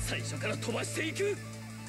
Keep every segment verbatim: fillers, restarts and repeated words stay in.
最初から飛ばしていく。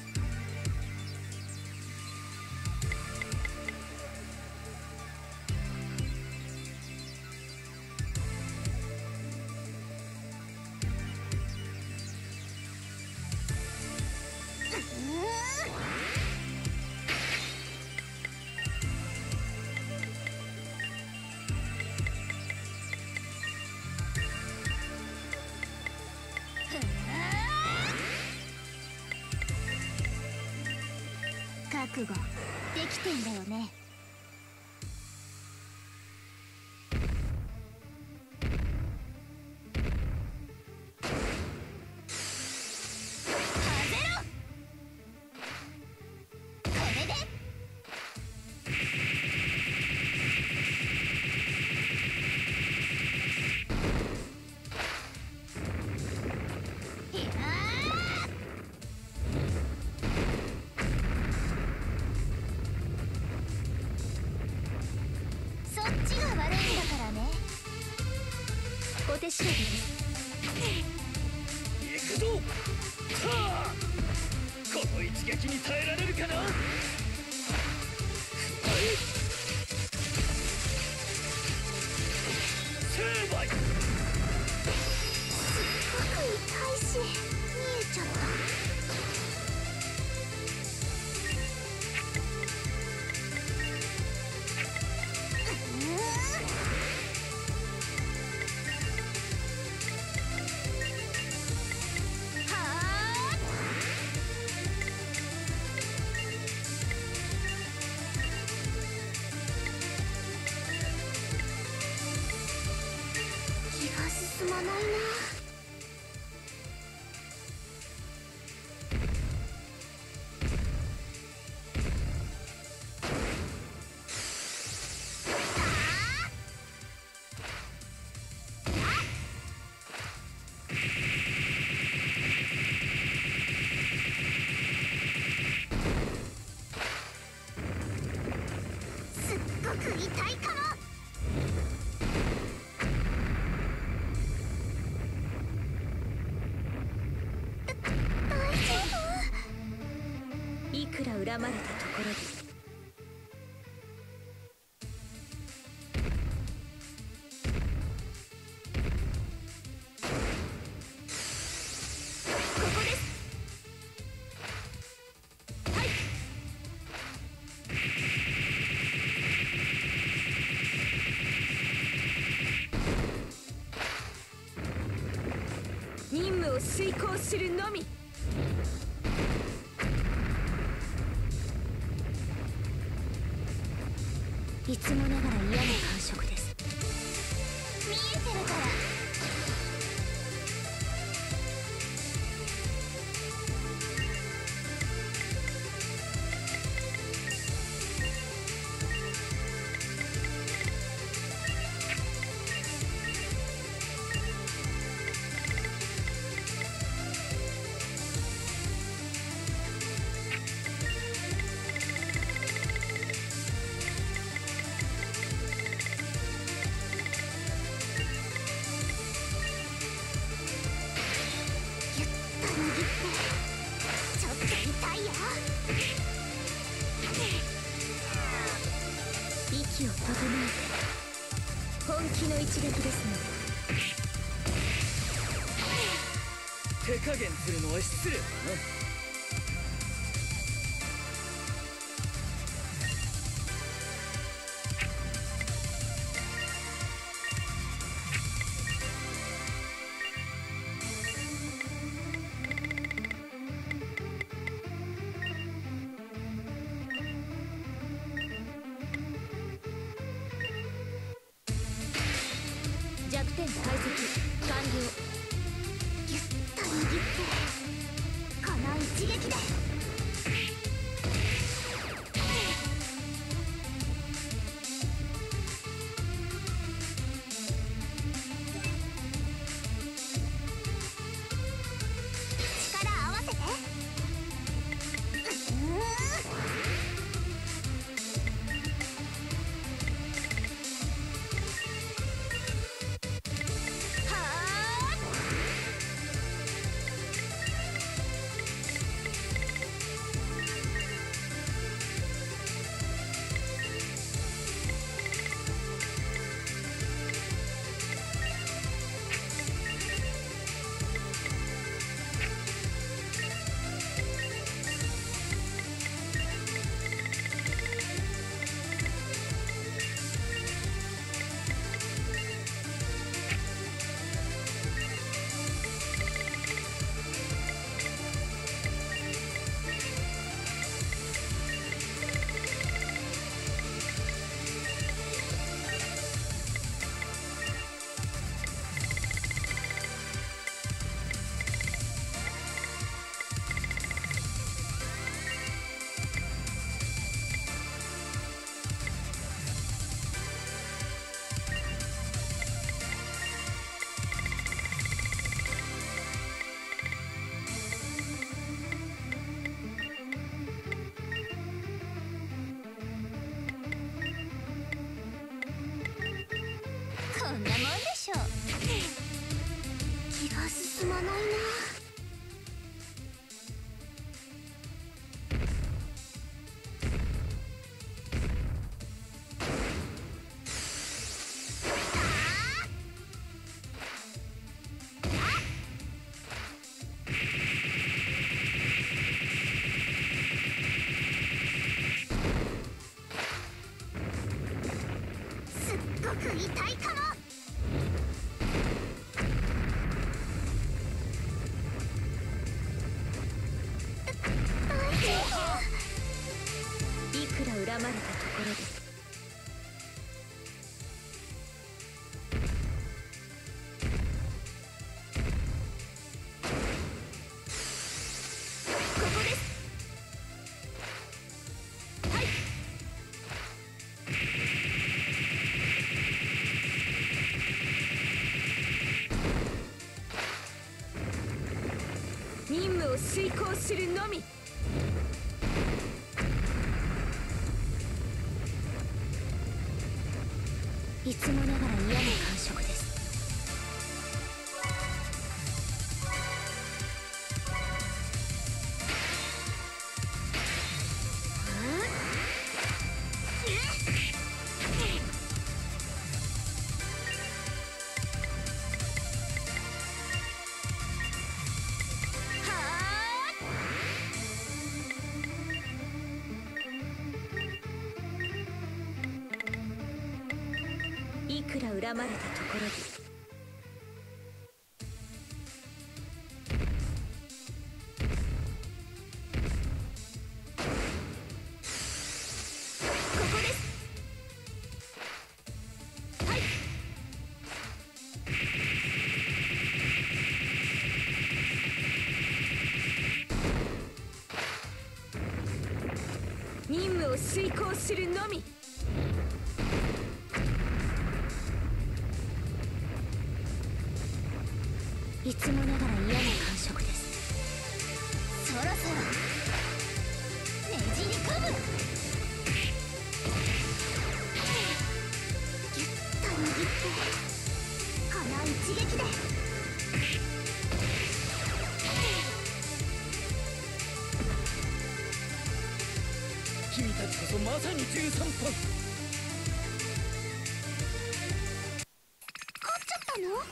覚悟できてんだよね。お手調べです。 行くぞ。はあ、この一撃に耐えられるかな。成敗。 すっごく痛いし見えちゃった。進まないな。すっごく痛いかも。 いくら恨まれたところでここです。はい。任務を遂行するのみ。いつもながら嫌な感触です。 見えてるから。ちょっと痛いよ。 息を整えて本気の一撃ですので。手加減するのは失礼だな。 弱点解析完了。 ぎゅっと握って叶うごく痛いかも。 いくら恨まれたところで任務を遂行するのみ。いつもながら嫌な感触です。いくら恨まれたところで任務を遂行するのみ。いつもながら嫌な感触です。 そろそろねじり込む。ギュッと握ってこの一撃で。 君たちこそまさにじゅうさんぱん。 勝っちゃったの？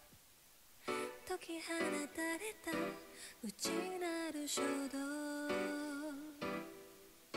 解き放たれた内なる衝動